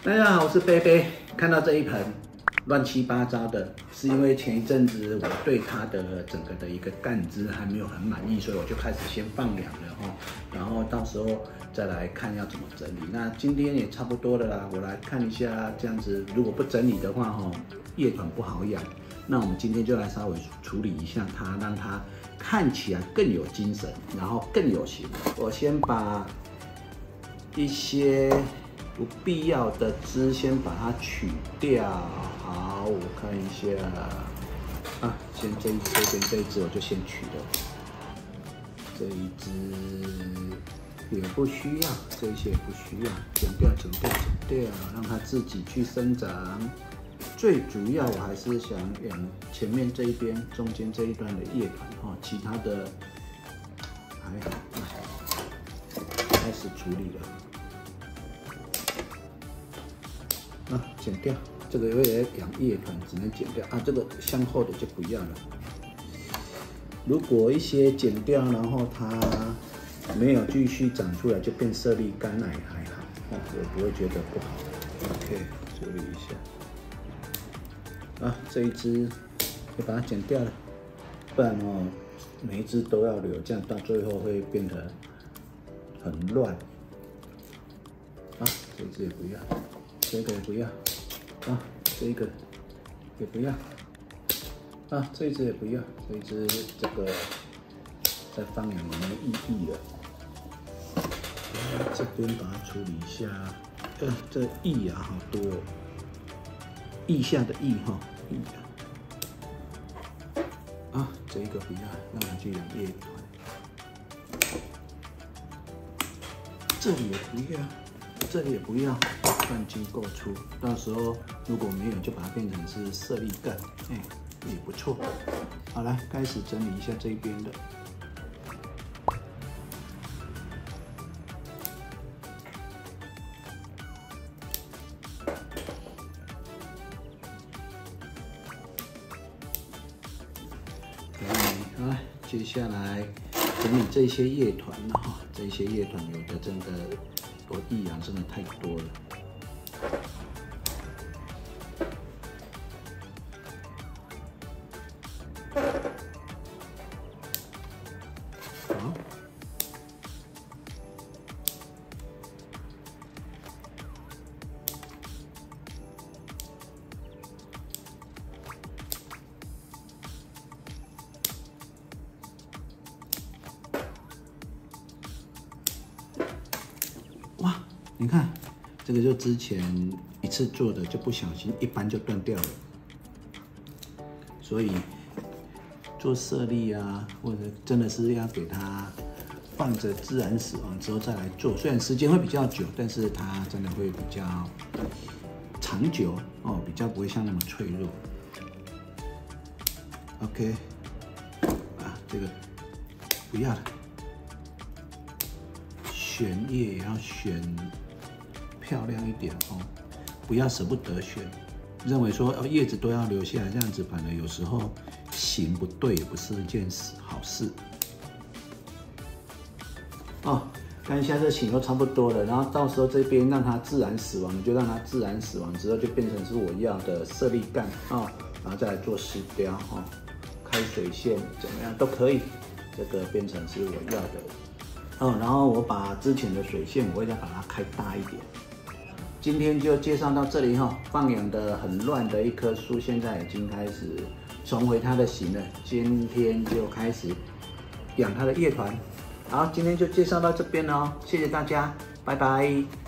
大家好，我是贝贝。看到这一盆乱七八糟的，是因为前一阵子我对它的整个的一个干枝还没有很满意，所以我就开始先放养了哈。然后到时候再来看要怎么整理。那今天也差不多了啦，我来看一下这样子，如果不整理的话哈，叶团不好养。那我们今天就来稍微处理一下它，让它看起来更有精神，然后更有型。我先把一些不必要的枝先把它取掉。好，我看一下啊，先这边这一枝我就先取了，这一枝也不需要，这些也不需要，剪掉，让它自己去生长。最主要我还是想养前面这一边、中间这一段的叶团哈，其他的还好。开始处理了。剪掉这个，因为养叶团只能剪掉啊，这个向后的就不要了。如果一些剪掉，然后它没有继续长出来，就变色粒干还好，我不会觉得不好。OK， 处理一下。这一支就把它剪掉了，不然每一支都要留，这样到最后会变得很乱。这一支也不要。这个也不要，这个也不要，这一只也不要，这一只这个再放养也没意义了。这边把它处理一下，这翼啊好多哦，腋下的翼哈，翼啊，这一个不要，让它去养叶团。这里也不要。这里也不要，半茎够粗，到时候如果没有，就把它变成是色粒干，也不错。好，来开始整理一下这一边的。接下来整理这些叶团了哈，这些叶团有的真的。我益阳真的太多了。哇，你看，这个就之前一次做的就不小心一般就断掉了，所以做色粒啊，或者真的是要给它放着自然死亡之后再来做，虽然时间会比较久，但是它真的会比较长久哦，比较不会像那么脆弱。OK， 这个不要了。选叶也要选漂亮一点哦，不要舍不得选。认为说叶子都要留下来，这样子反而有时候形不对，也不是一件好事。看一下这形都差不多了，然后到时候这边让它自然死亡，你就让它自然死亡之后就变成是我要的色粒干然后再来做石雕开水线怎么样都可以，这个变成是我要的。然后我把之前的水线，我会再把它开大一点。今天就介绍到这里哈，放养的很乱的一棵树，现在已经开始重回它的形了。今天就开始养它的叶团。好，今天就介绍到这边了，谢谢大家，拜拜。